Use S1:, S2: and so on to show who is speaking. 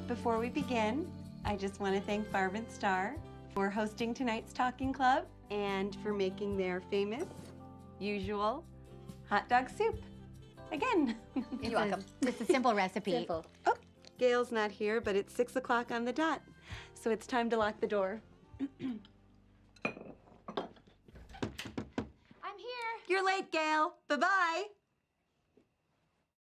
S1: Before we begin, I just want to thank Barb and Star for hosting tonight's Talking Club and for making their famous, usual hot dog soup. Again.
S2: You're welcome. It's a simple recipe.
S1: Simple. Oh, Gail's not here, but it's 6 o'clock on the dot, so it's time to lock the door.
S2: I'm here.
S1: You're late, Gail. Bye-bye.